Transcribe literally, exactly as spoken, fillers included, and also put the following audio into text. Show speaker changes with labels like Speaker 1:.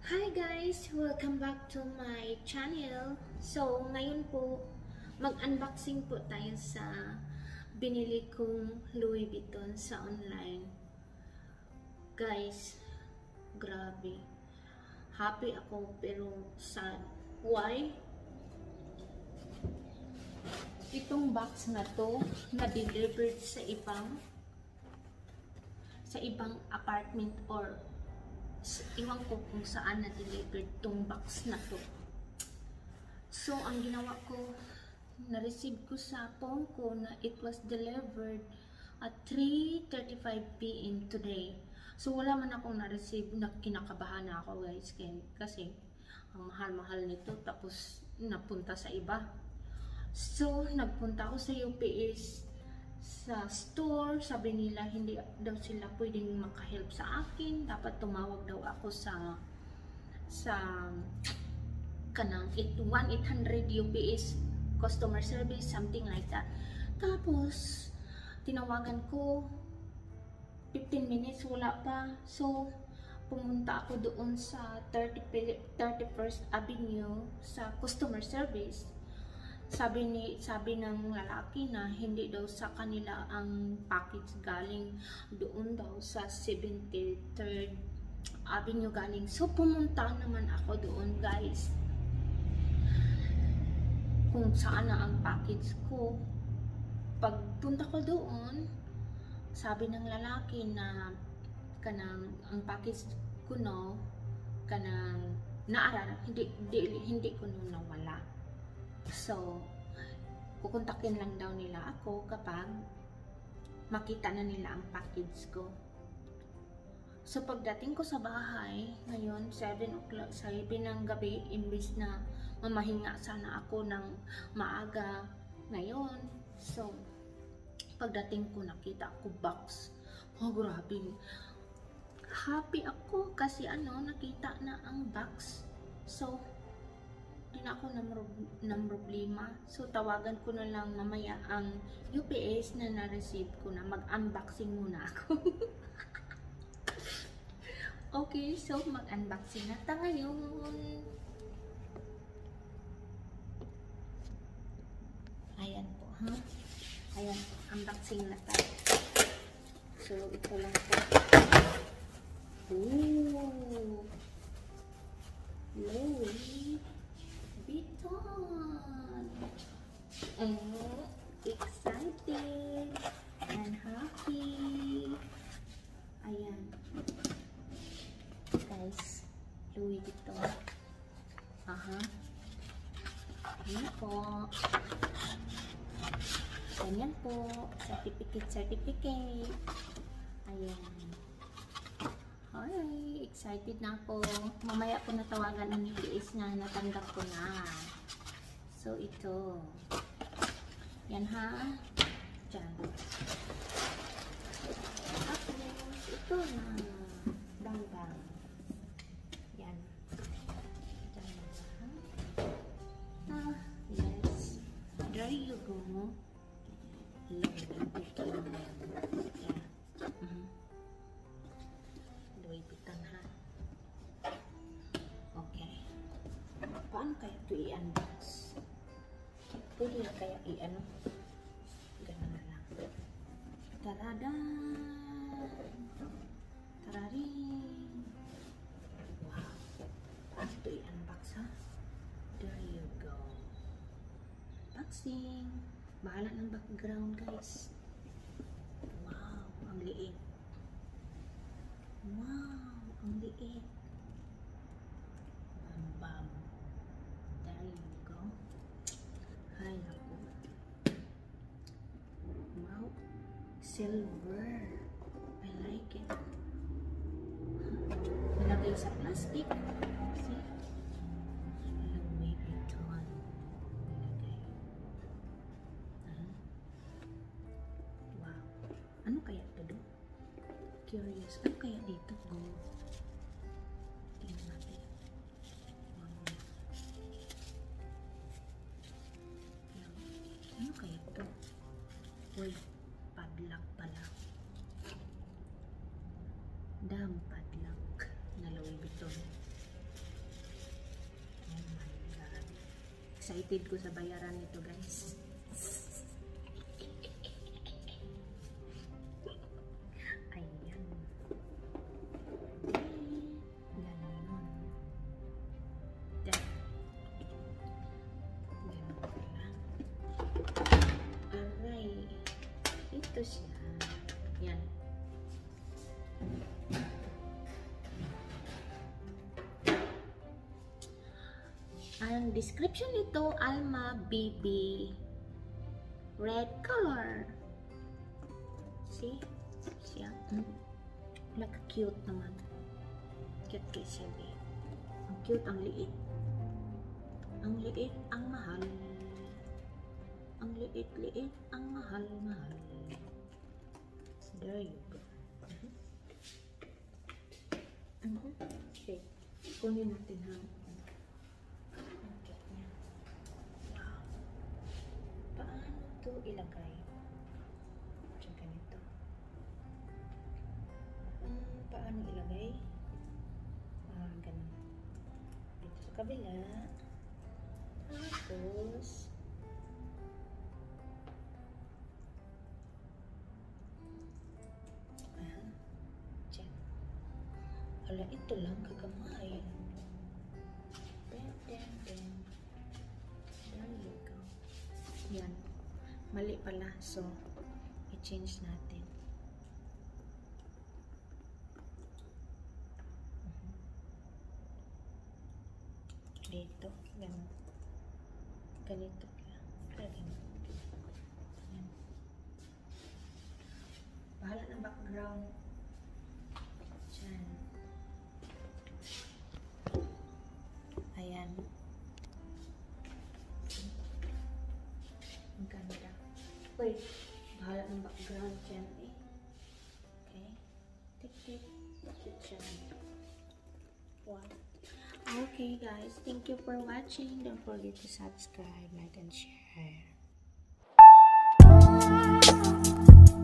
Speaker 1: Hi guys! Welcome back to my channel. So, ngayon po, mag-unboxing po tayo sa binili kong Louis Vuitton sa online. Guys, grabe. Happy ako pero sad. Why? Itong box na to, na-delivered sa ibang sa ibang apartment or iwan ko kung saan na-delivered tong box na to. So, ang ginawa ko, na-receive ko sa phone ko na it was delivered at three thirty-five p m today. So, wala man akong na-receive, na kinakabahan na ako guys, kasi ang mahal-mahal nito, tapos napunta sa iba. So, nagpunta ako sa U P S sa store, sabi nila hindi daw sila pwedeng makahelp sa akin, dapat tumawag daw ako sa sa kanang one eight hundred U P S customer service, something like that. Tapos tinawagan ko, fifteen minutes wala pa. So pumunta ako doon sa thirty-first Avenue sa customer service. Sabi ni sabi ng lalaki na hindi daw sa kanila ang package, galing doon daw sa seventy-third Avenue galing. So pumunta naman ako doon guys, kung saan na ang package ko. Pagpunta ko doon, sabi ng lalaki na kanang ang package ko no kanang naara, hindi hindi, hindi ko no nawala. So, kukontakin lang daw nila ako kapag makita na nila ang package ko. So, pagdating ko sa bahay, ngayon, seven o'clock, seven ng gabi, imbis na mamahinga sana ako ng maaga ngayon. So, pagdating ko, nakita ko box. Oh, grabe. Happy ako kasi ano, nakita na ang box. So, di na ako ng problema. So, tawagan ko na lang mamaya ang U P S na na-receive ko na. Mag-unboxing muna ako. Okay, so mag-unboxing na tayo ngayon. Ayan po, ha? Ayan po, unboxing na tayo. So, ito lang po. Ooh! Louis Vuitton. And excited and happy. Ayan. Guys, Louis Vuitton. Aha. Ayan po. Ganyan po. Certificate, certificate. Ayan. Hi, excited na ako. Mamaya ko natawagan ng U P S na natanggap ko na. So, ito. Yan ha. Diyan. Tapos, ito na. Bang bang. Yan. Diyan na ha. Ah, yes. There you go. Louis Vuitton. Yan. Mm-hmm. Louis Vuitton ha. Okay. Paano kaya ito i-unbox? Pwede kaya i-ano? Ganun na lang. Tarada! Tararing! Wow! Paano ito i-unbox ha? There you go. Unboxing! Bahala ng background guys. Wow! Ang liit. Wow! Ang liit. Bam bam. There you go. Hay naku. Wow! Silver. I like it. Nalagay sa plastic. See? Louis Vuitton. Nalagay. Uh-huh. Wow! Ano kaya ito do? Curious. Ano kaya dito? Gold. Tingnan natin. Wow. Ano kaya ito? Uy, padlock pala. Dam padlock na Louis Vuitton. excited ko sa bayaran nito, guys. Ayan. Ganon. Ganon pala. Aray. Ito siya. Yan. Ang description nito, Alma B B red color. See? Siya. Hmm. Like cute naman. Cute kay siya, babe. Ang cute, ang liit. Ang liit, ang mahal. Ang liit, liit, ang mahal, mahal. There you go. Uh-huh. Uh-huh. Okay. Kunin natin ha. Ito ilagay. So, ganito. Hmm, paano ilagay? Ah, ganun. Dito sa kabila. Tapos, ah, dyan. Hala, ito lang kagamay. Then, then, then. There you go. Yan. Mali pala. So, i-change natin. Dito. Ganun. Ganito pala. Ganun. Yan. Bahala ng background. Diyan. Ayan. Ang ganda. Wait, bahala ng background dyan eh. Okay. Tik-tik. Tik-tik. Wow. Okay guys, thank you for watching. Don't forget to subscribe, like, and share.